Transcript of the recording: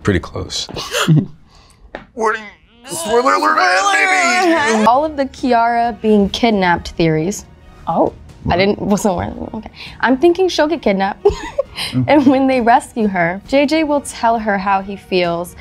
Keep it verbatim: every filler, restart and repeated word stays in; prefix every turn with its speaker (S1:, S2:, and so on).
S1: pretty close.
S2: Warning. Spoiler alert, baby!
S3: All of the Kiara being kidnapped theories. Oh, I didn't, wasn't aware. Okay. I'm thinking she'll get kidnapped. And when they rescue her, J J will tell her how he feels